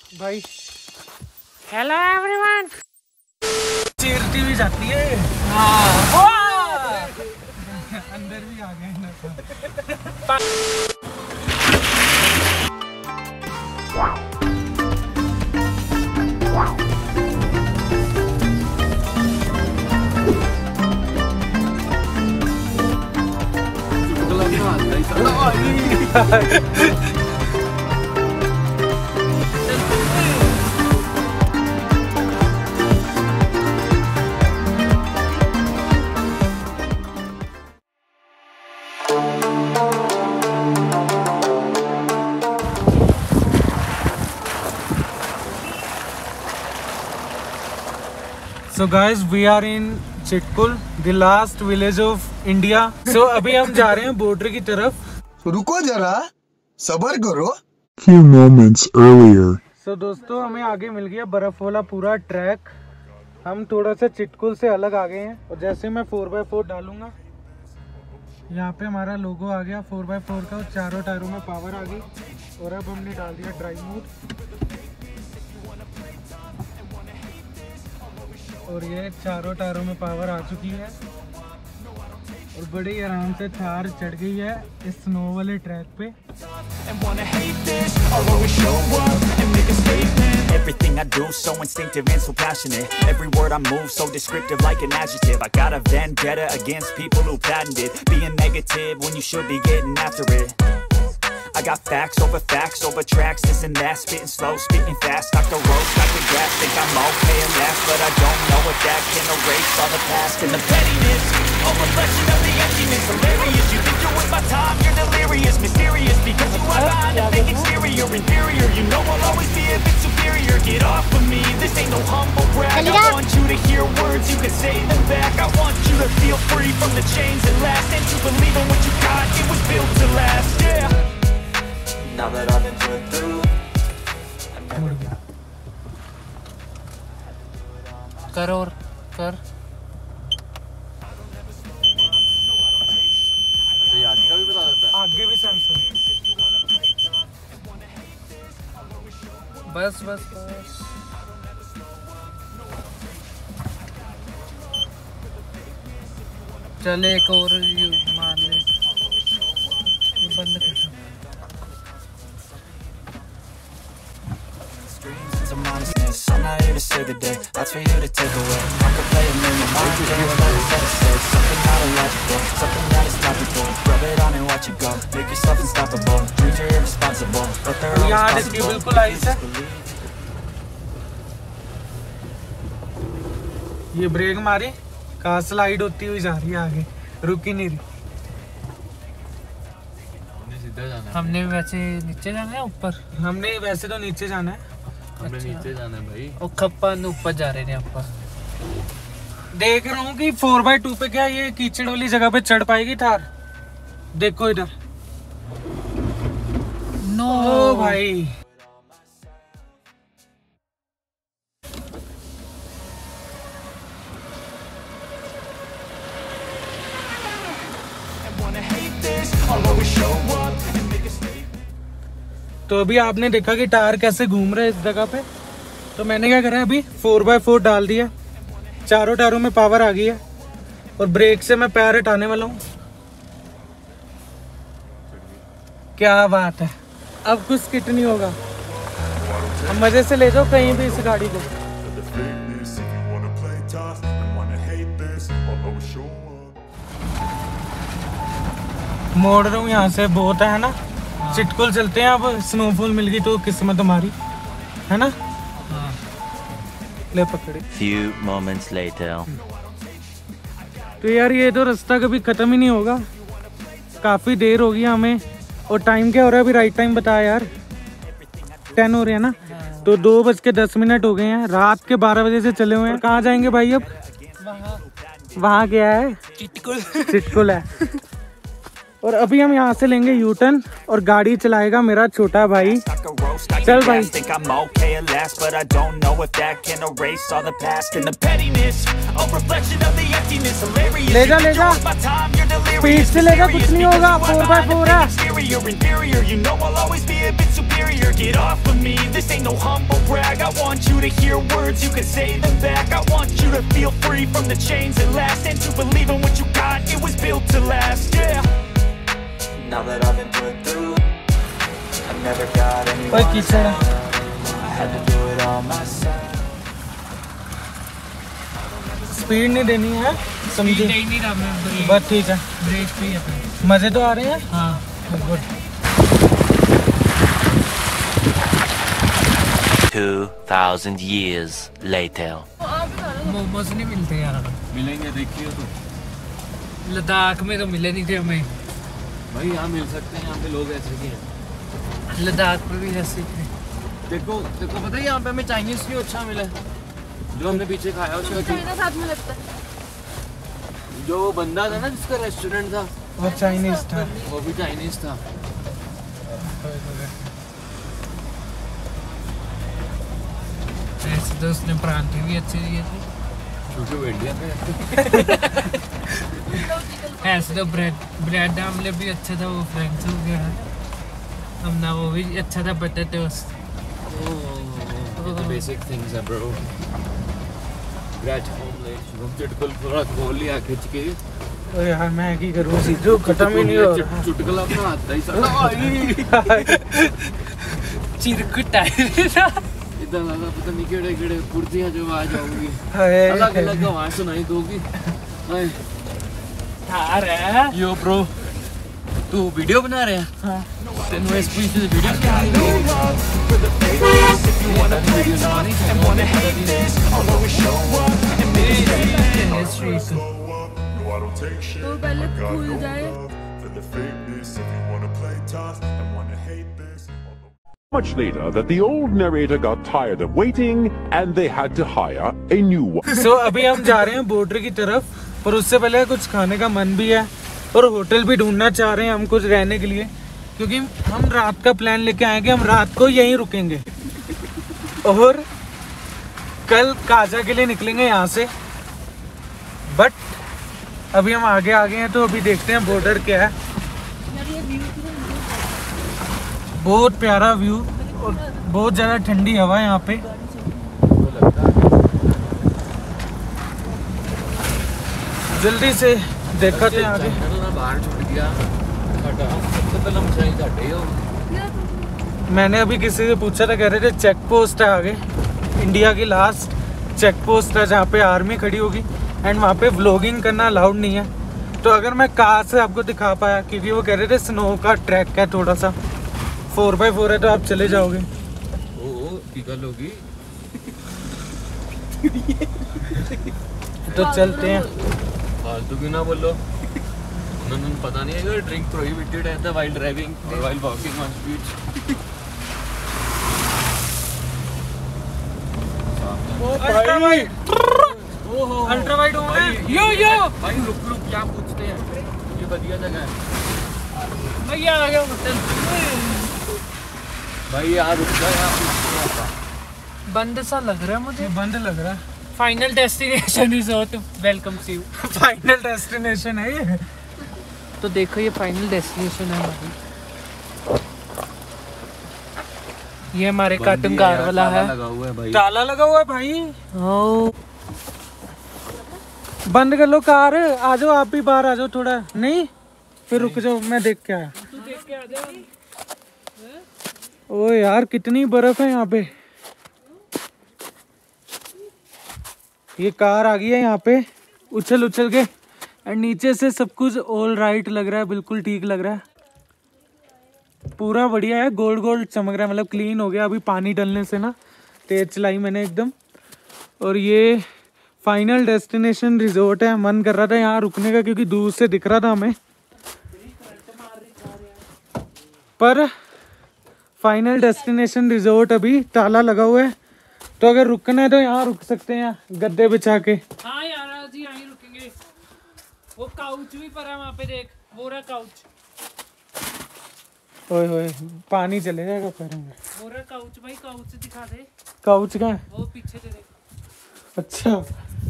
भाई hello everyone. चीरती भी जाती है। हाँ अंदर भी आ गए ना। So guys, we are in Chitkul, the last village of India. So अभी हम जा रहे हैं बॉर्डर की तरफ। रुको जरा, सब्र करो। Few moments earlier. So दोस्तों हमें आगे मिल गया बर्फ वाला पूरा ट्रैक। हम थोड़ा सा चिटकुल से अलग आ गए हैं और जैसे मैं 4x4 डालूंगा यहाँ पे हमारा लोगो आ गया 4x4 का और चारों टायरों में पावर आ गई। और अब हमने डाल दिया ड्राइव मोड और ये चारों टायरों में पावर आ चुकी है और बड़ी आराम से थार चढ़ गई है इस स्नो वाले ट्रैक पे। Everything I do so instinctive and so passionate. Every word I move so descriptive like an adjective. I got a vendetta against people who patented being negative when you should be getting after it. I got facts over tracks, this and that, spitting slow, spitting fast, like the roast, like the gas, think I'm okay at last, but I don't know if that can erase all the past and the pettiness, a reflection of the emptiness, hilarious, you think you're with my time, you're delirious, mysterious, because you are behind a fake exterior, inferior, you know I'll always be a bit superior, get off of me, this ain't no humble brag, I want you to hear words, you can say them back, I want you to feel free from the chains that last, and to believe in what you got, it was built to last, yeah. Now that I've been put through, कर और कर आगे का भी बता देता है। आगे भी सैमसंग। बस बस बस चल एक और मार ले, ये बंद कर। I'm not here to save the day, that's for you to take away. I could play a million mind games, but instead I say something not illogical, something that is topical. Rub it on and watch it go, make yourself unstoppable. Dreams are irresponsible, but they're always possible. बिल्कुल आई से ये break मारी, car slide होती हुई जा रही है आगे, रुकी नहीं रही। हमने वैसे नीचे जाना है ऊपर? हमने वैसे तो नीचे जाना है। हमने नीचे जाना है भाई। और खप्पन ऊपर जा रहे हैं ऊपर। देख रहा हूँ कि 4x2 पे क्या ये कीचड़ वाली जगह पे चढ़ पाएगी थार। देखो इधर। नो भाई। तो अभी आपने देखा कि टायर कैसे घूम रहा है इस जगह पे। तो मैंने क्या करा है अभी 4x4 डाल दिया, चारों टायरों में पावर आ गई है और ब्रेक से मैं पैर हटाने वाला हूँ। क्या बात है, अब कुछ स्किट नहीं होगा। अब मजे से ले जाओ कहीं भी इस गाड़ी को। मोड़ रहा हूँ यहाँ से, बहुत है ना। चिटकुल चलते हैं, अब स्नोफॉल मिल गई तो किस्मत हमारी है ना। हाँ। ले पकड़े। Few moments later. तो यार ये तो रास्ता कभी खत्म ही नहीं होगा, काफी देर हो गई हमें। और टाइम क्या हो रहा है अभी? राइट टाइम बताया यार, 10 हो रहे हैं ना। तो 2:10 हो गए हैं, रात के 12 बजे से चले हुए हैं। कहाँ जाएंगे भाई अब? वहाँ क्या है? चिटकुल है। और अभी हम यहाँ से लेंगे यू टर्न और गाड़ी चलाएगा मेरा छोटा भाई। चल भाई। ले जा ले जा, स्पीड से ले जा, कुछ नहीं होगा। 4x4 है। you to hear words, you can say them back. I want you to feel free from the chains that last, and to believe in what you got, it was built to last, yeah. Now that I've been put through, I never got anyone else. I had to do it all myself. Speed नहीं देनी है, समझे? नहीं रहा मैं, बस ठीक है, ब्रेक पे है। मजे तो आ रहे हैं। हाँ गुड। 2000 years later. मोमोज नहीं मिलते यार। मिलेंगे, देखिए तो। लद्दाख में तो मिले नहीं थे हमें। भाई यहाँ मिल सकते हैं, यहाँ पे लोग ऐसे ही हैं। लद्दाख में भी ऐसे थे। देखो देखो, पता है यहाँ पे हमें चाइनीज भी अच्छा मिला है, जो हमने पीछे खाया उसका। साथ में लगता है। जो बंदा था ना जिसका रेस्टोरेंट था, वो चाइनीज था। वो भी चाइनीज था। ऐसे तो उसने परांठे भी अच्छे दिए थे। क्योंकि वो इंडिया में ऐसे तो ब्रेड आमलेट भी अच्छा था, वो फ्रेंच हो गया है हमने, वो भी अच्छा था, बटर टोस्ट। बेसिक थिंग्स है ब्रो। ब्रेड ऑमलेट हम चुटकुल थोड़ा खोल लिया खींच के। तो यार मैं क्या करूँ, सीधो खत्म ही नहीं हो रहा। चुटकुला अपना आता ही साला चिरकुट आया इधर लगा, पता नहीं केड़े केड़े कुर्तियां जो आ जाऊंगी, हाय। अलग अलग आवाज सुनाई दोगी। थार है। यो ब्रो, तू वीडियो बना रहे हैं? हाँ। तेनू इस पीस से वीडियो तो पहले खुल जाए। Much later that the old narrator got tired of waiting and they had to hire a new one. So अभी हम जा रहे हैं बॉर्डर की तरफ, पर उससे पहले कुछ खाने का मन भी है और होटल भी ढूंढना चाह रहे हैं हम कुछ रहने के लिए, क्योंकि हम रात का प्लान लेके आएंगे, हम रात को यहीं रुकेंगे और कल काजा के लिए निकलेंगे यहाँ से। बट अभी हम आगे आ गए हैं, तो अभी देखते हैं बॉर्डर क्या है। बहुत प्यारा व्यू और बहुत ज़्यादा ठंडी हवा है यहाँ पे। जल्दी से देखा थे आगे। बाहर छूट गया, सबसे पहले मचाई घाटे हो। मैंने अभी किसी से पूछा था, कह रहे थे चेक पोस्ट है आगे, इंडिया की लास्ट चेक पोस्ट है जहाँ पे आर्मी खड़ी होगी एंड वहाँ पे व्लॉगिंग करना अलाउड नहीं है। तो अगर मैं कार से आपको दिखा पाया, क्योंकि वो कह रहे थे स्नो का ट्रैक है, थोड़ा सा 4x4 है, तो आप चले जाओगे। ओ टिकल होगी तो चलते हैं। फालतू क्यों ना बोलो, उन्होंने पता नहीं है ड्रिंक प्रोहिबिटेड है वाइल ड्राइविंग और while walking on speed. Ultra wide हो गए। यो भाई रुक रुक, क्या पूछते हैं, ये बढ़िया जगह है भैया आ गया होटल। भाई यार रुक जा, यहाँ बंद सा लग रहा है मुझे। बंद लग रहा है। Final destination resort, welcome to you. Final destination है ये। तो देखो ये फाइनल डेस्टिनेशन है हमारी। ये हमारे कार्टून कार वाला है। लगा हुआ है भाई, ताला लगा हुआ है भाई। ओ बंद कर लो कार, आ जाओ आप भी बाहर आ जाओ थोड़ा। नहीं फिर रुक जाओ, मैं देख के आया। तू देख के आ जा। ओ यार कितनी बर्फ है यहाँ पे। ये कार आ गई है यहाँ पे उछल उछल के, और नीचे से सब कुछ ऑल राइट लग रहा है, बिल्कुल ठीक लग रहा है, पूरा बढ़िया है, गोल्ड गोल्ड चमक रहा है, मतलब क्लीन हो गया अभी पानी डलने से ना, तेज चलाई मैंने एकदम। और ये फाइनल डेस्टिनेशन रिजॉर्ट है। मन कर रहा था यहाँ रुकने का क्योंकि दूर से दिख रहा था हमें, पर फाइनल डेस्टिनेशन रिजॉर्ट अभी ताला लगा हुआ है, तो अगर रुकना है तो यहाँ रुक सकते हैं, गद्दे बिछा के। हाँ यार आज ही यहीं रुकेंगे। वो काउच भी पड़ा वहाँ पे, देख वो रहा काउच। ओए होए पानी चले जाएगा पैरों में। वो रहा काउच भाई, काउच दिखा दे। काउच का है? वो पीछे दे देख। अच्छा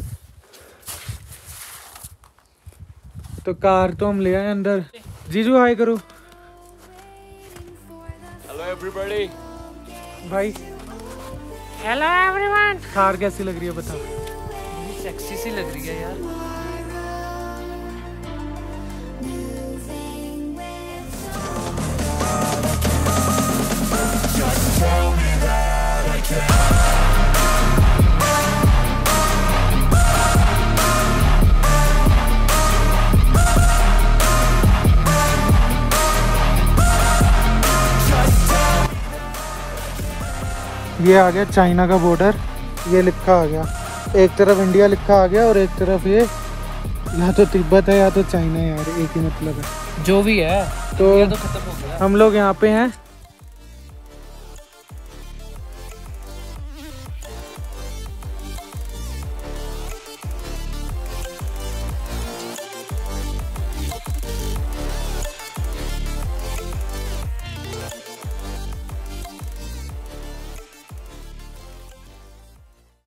तो कार तो हम ले आए अंदर। जीजू हाय करो। Hello everybody. भाई हेलो एवरीवन। थार कैसी लग रही है बता? सेक्सी सी लग रही है यार। ये आ गया चाइना का बॉर्डर, ये लिखा आ गया, एक तरफ इंडिया लिखा आ गया और एक तरफ ये या तो तिब्बत है या तो चाइना है यार, एक ही मतलब है जो भी है। तो ये तो खत्म हो गया। हम लोग यहाँ पे हैं